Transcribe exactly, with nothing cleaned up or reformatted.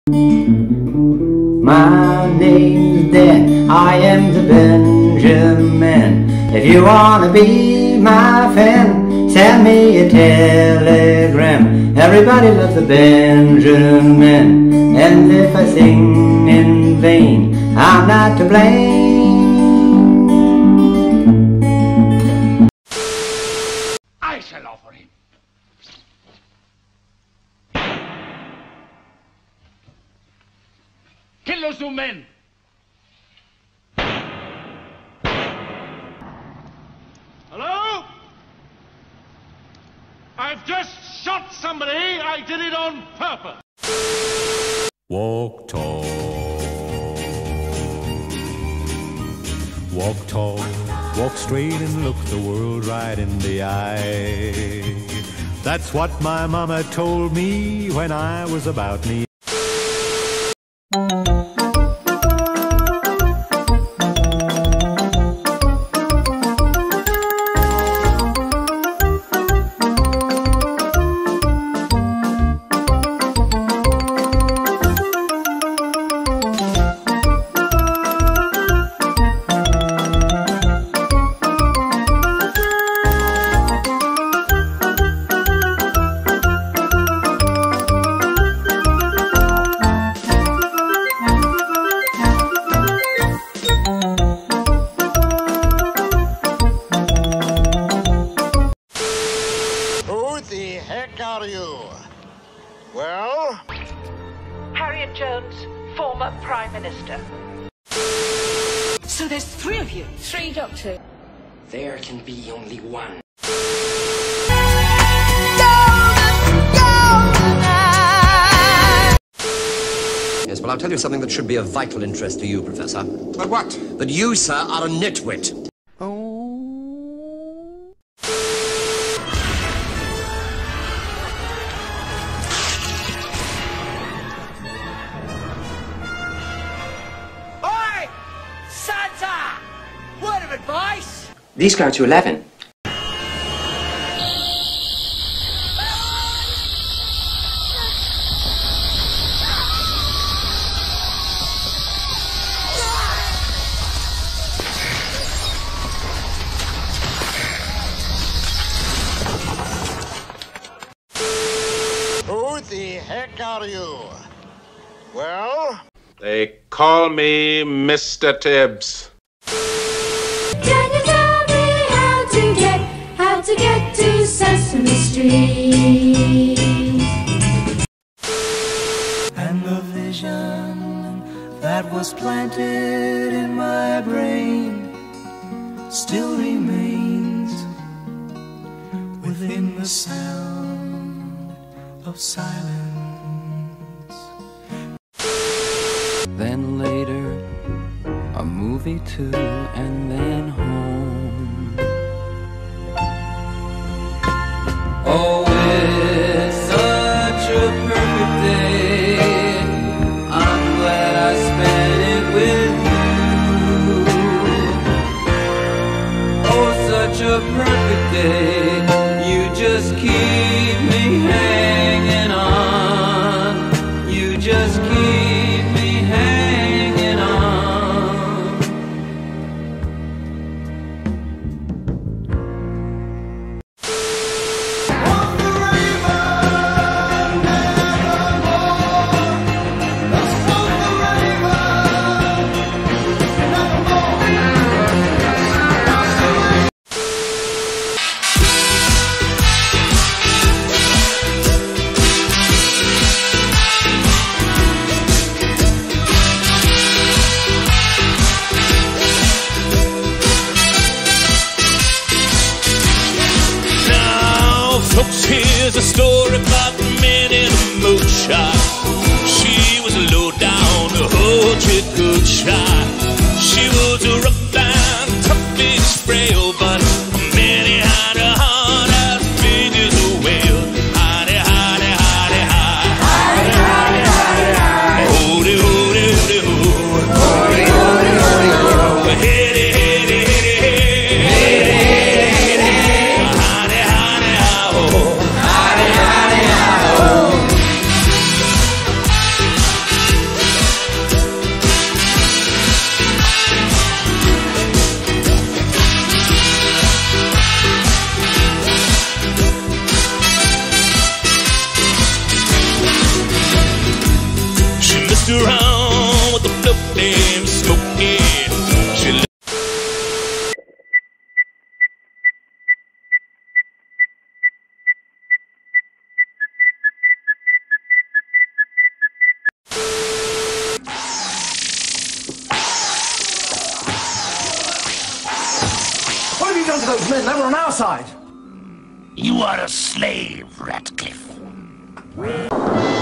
My name's Dan, I am the Benjamin. If you wanna be my fan, send me a telegram. Everybody loves the Benjamin, and if I sing in vain, I'm not to blame. I shall offer him. Kill those two men. Hello? I've just shot somebody. I did it on purpose. Walk tall. Walk tall. Walk straight and look the world right in the eye. That's what my mama told me when I was about me. Are you? Well? Harriet Jones, former Prime Minister. So there's three of you? Three, Doctor. There can be only one. Yes, well, I'll tell you something that should be of vital interest to you, Professor. But what? That you, sir, are a nitwit. Oh. Santa! Word of advice! These go to eleven. Who the heck are you? Well? They call me Mister Tibbs. Can you tell me how to get, how to get to Sesame Street? And the vision that was planted in my brain still remains within the sound of silence. Then later, a movie too, and then home. Oh, it's such a perfect day. I'm glad I spent it with you. Oh, such a perfect day. You just keep me hanging on. You just keep messed around with a dope named Smokey. She What have you done to those men? They were on our side. You are a slave, Ratcliffe.